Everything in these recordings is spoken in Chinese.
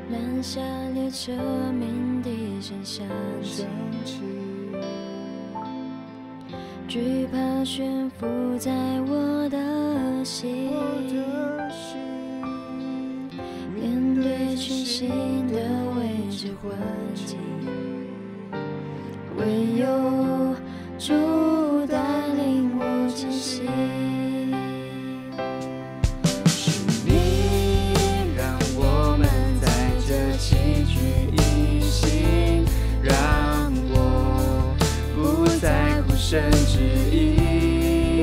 拦下列车鸣笛声响起，惧怕悬浮在我的心，面对全新的未知环境，唯有主带领我前行。 是你让我们在这齐聚一心，让我不在乎神旨意，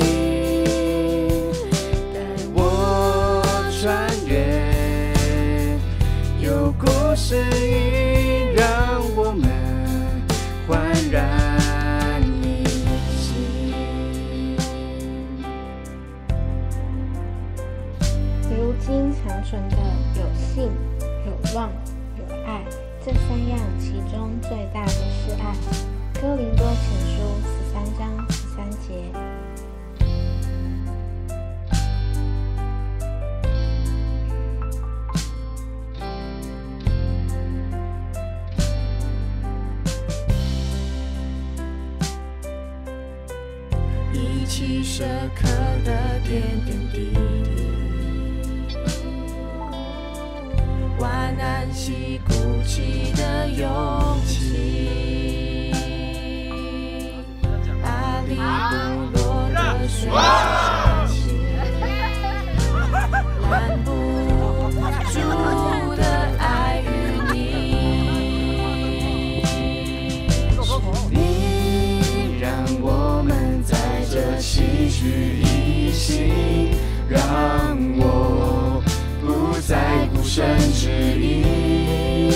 带我穿越有故事意，让我们焕然一新。 如今长存的有信、有望、有爱，这三样其中最大的是爱。哥林多前书13章13节。 一起深刻的点点滴滴，万难西鼓起的勇气，阿里部落的水响起，拦不住的爱与你，是你让我们在这齐聚一心，让我不在乎神旨意，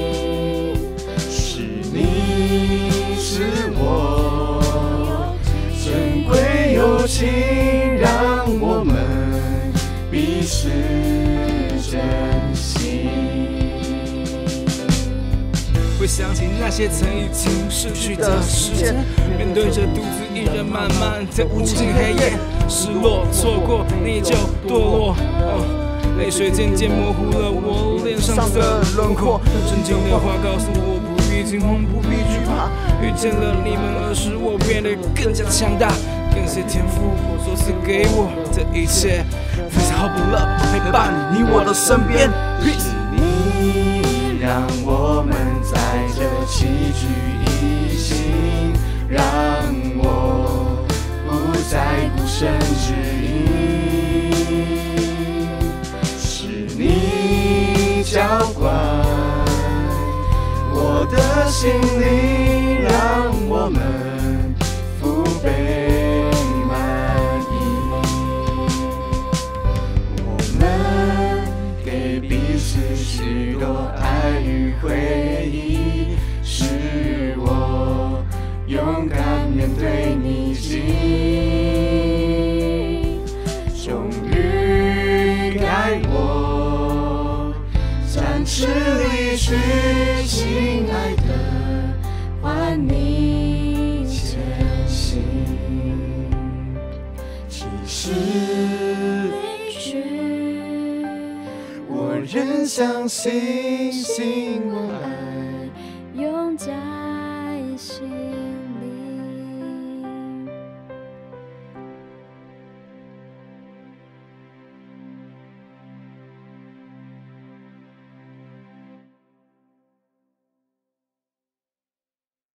是你是我珍贵友情，让我们彼此珍惜。 回想起那些曾已经逝去的时间，面对着独自一人漫漫的无尽黑夜，失落、错过、内疚、堕落，泪水渐渐模糊了我脸上的轮廓。真情的话告诉我，不必惊慌，不必惧怕。遇见了你们，而使我变得更加强大。感谢天父所赐给我的一切，Peace, hope, love， 陪伴你我的身边。Peace。 你让我们在这齐聚一心，让我不在乎神旨意，是你浇灌我的心灵，让我们福杯满溢，我们给彼此许多爱与回忆，使我勇敢面对逆境，终于该我暂时离去，亲爱的，换你前行。即使离去，我仍相信，希望